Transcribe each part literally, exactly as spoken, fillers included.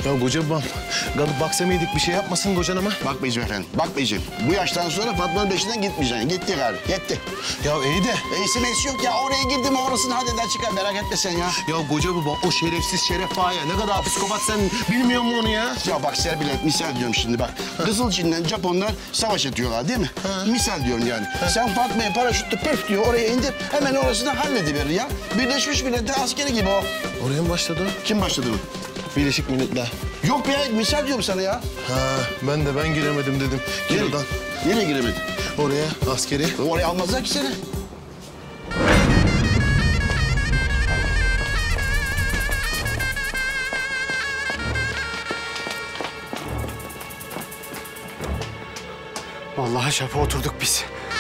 Ya koca babam, kalıp baksa mıydık bir şey yapmasın kocan ama? Bakmayacağım efendim, bakmayacağım. Bu yaştan sonra Fatma'nın peşinden gitmeyeceksin. Gitti gari, gitti. Ya iyi de. İyisi meysi yok ya. Oraya girdim orasını halleder çıkar. Merak etme sen ya. Ya koca babam o şerefsiz Şeref Ağa ya. Ne kadar psikopat sen bilmiyor musun onu ya? Ya bak Serpil'e misal diyorum şimdi bak. Kızılçin'den Japonlar savaş ediyorlar değil mi? Ha. Misal diyorum yani. Ha. Sen Fatma'ya paraşütle pöf diyor oraya indir. Hemen orasını hallediverir ya. Birleşmiş Milletler askeri gibi o. Oraya mı başladı o? Kim başladı mı? Birleşik Milletler. Yok be misal diyorum sana ya. Ha ben de ben giremedim dedim. Gel Nereye? oradan. Nereye giremedin? Oraya askeri. Oraya almazlar ki seni. Vallahi şapa oturduk biz.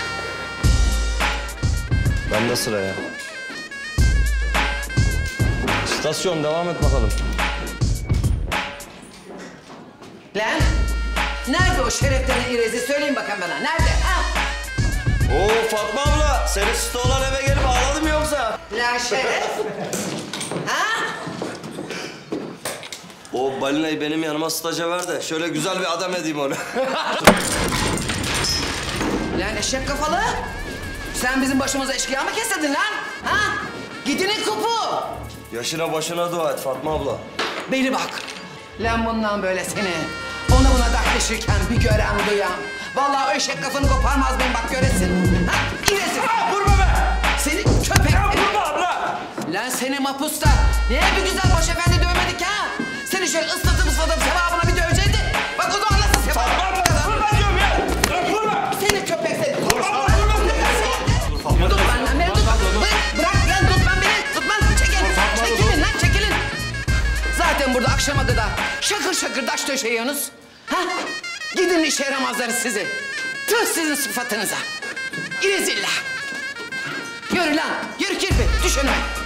Ben de sıraya. İstasyon devam et bakalım. Lan! Nerede o şereften irezi? Söyleyin bakalım bana. Nerede? Ha? Oo Fatma abla, seni stoğlan eve gelip ağladım yoksa? Lan Şeref! Ha? O balinayı benim yanıma staja ver de şöyle güzel bir adam edeyim onu. Lan eşek kafalı! Sen bizim başımıza eşkıya mı kesildin lan? Ha? Gidinin kupu! Yaşına başına dua et Fatma abla. Beni bak! Lan bundan böyle seni ona buna dertleşirken bir gören duyan. Vallahi o eşek kafanı koparmaz benim bak göresin. Ha? İresin! Vurma be! Seni köpek! Ya vurma abla! Lan seni mapusta niye bir güzel başefendi dövmedik ha? Seni şöyle ıslatıp ıslatıp sevabına bir dövecekti. Bak o zaman nasıl sevap? Vurma diyorum ya! Ya vurma! Seni köpek seni! Vurma! Vurma! Tut benden beni tut! Bırak, bırak lan tutman beni! Tutman! Çekil! Çekilin lan çekilin! Zaten burada akşama kadar şakır şakır taş döşeyiyorsunuz. Ha? Gidin işe yaramazları sizi. Tüh sizin sıfatınıza. İrezillah! Yürü lan! Yürü kirpi! Düş önüme!